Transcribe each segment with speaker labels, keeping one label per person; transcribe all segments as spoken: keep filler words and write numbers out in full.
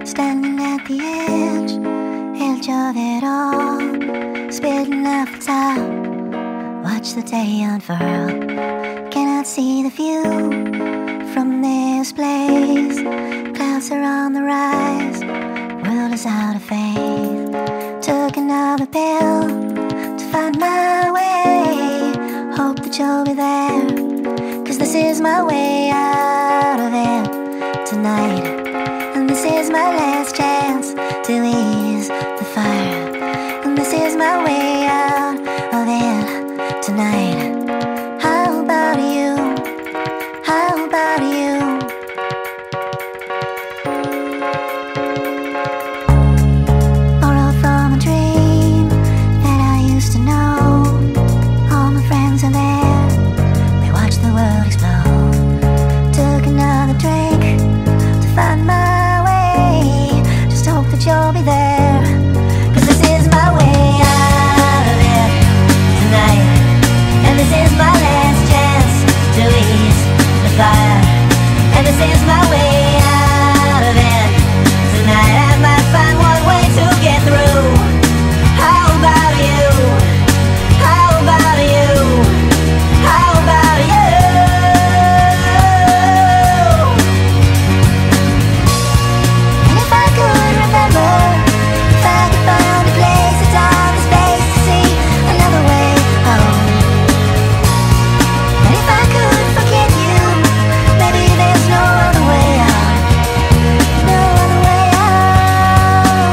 Speaker 1: Standing at the edge, edge of it all, spitting off the top, watch the day unfurl. Cannot see the view from this place. Clouds are on the rise, world is out of faith. Took another pill to find my way. Hope that you'll be there, 'cause this is my way out of it tonight. And this is my last chance to ease the fire. And this is my way out of it tonight. How about you? How about you? Borrowed from a dream that I used to know. All my friends are there, they watch the world explode. Took another drink to find my that you'll be there, 'cause this is my way out of it tonight. And this is my last chance to ease the fire. And this is my way out of it tonight. I might find one way to get through. How about you? How about you? How about you? And if I could remember, if I could find a place, a time and space to see another way home. And if I could forget you, maybe there's no other way out. No other way out.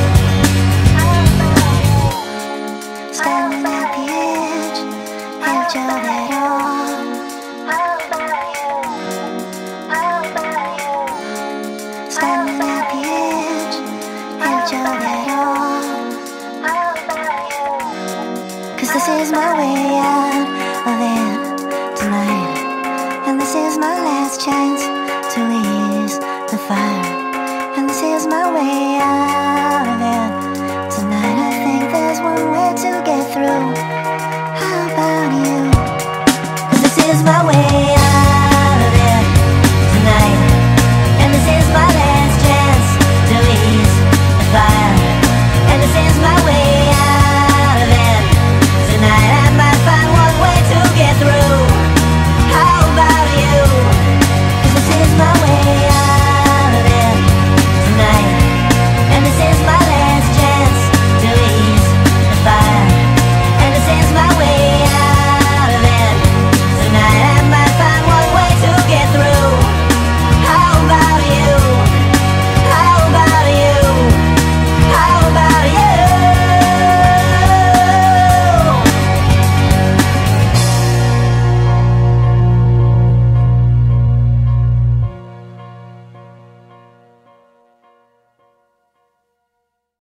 Speaker 1: Standing at the edge, edge of it all. How about you? How about you? Standing at the edge, edge of it all. How about you? 'Cause this is my way out of it tonight. And this is my last chance to ease the fire. And this is my way out of it tonight. I think there's one way to get through.